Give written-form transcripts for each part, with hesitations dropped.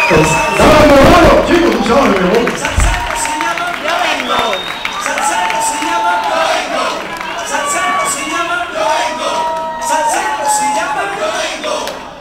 ¡Dale, chicos, tú sabes, pero vos. Salsero se llama Yo Vengo. Salsero se llama Yo Vengo. Salsero se llama Yo Vengo. Salsero se llama Yo Vengo.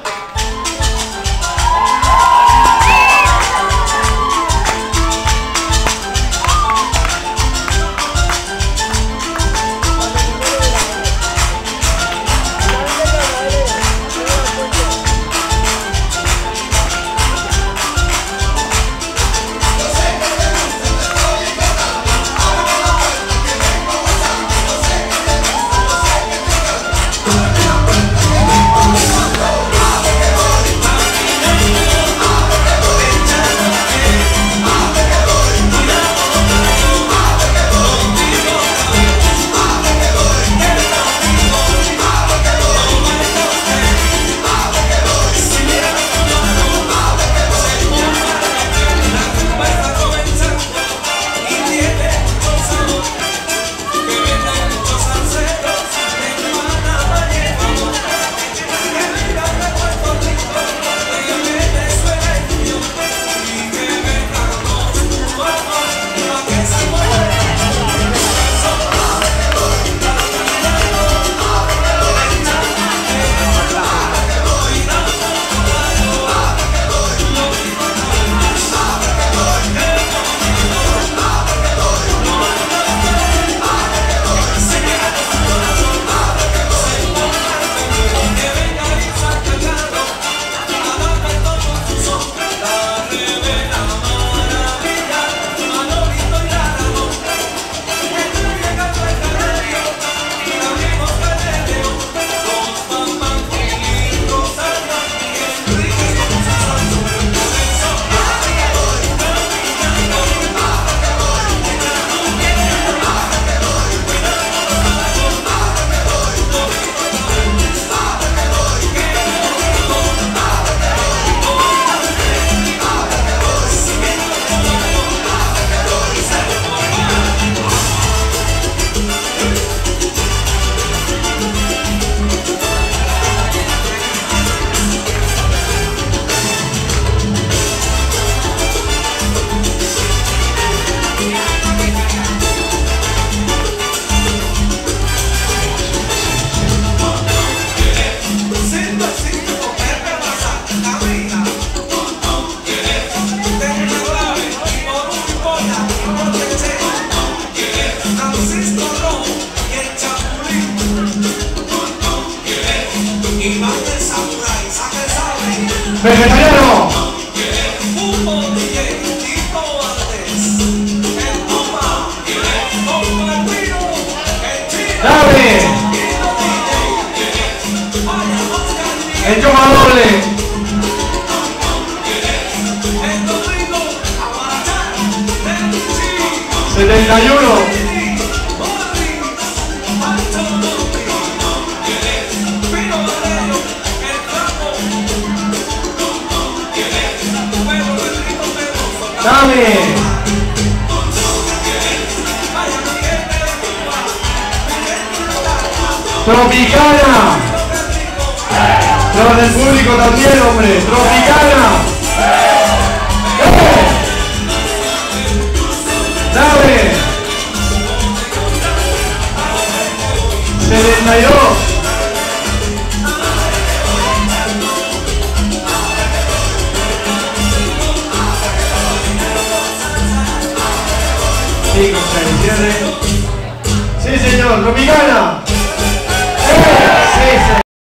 ¡Vegetariano! ¡Dame! ¡El Choma doble! ¡71! ¡Dame! ¡Tropicana! Los del público también, hombre. ¡Tropicana! ¡Dame! 72. Sí, con el cierre. Sí, señor, Tropicana.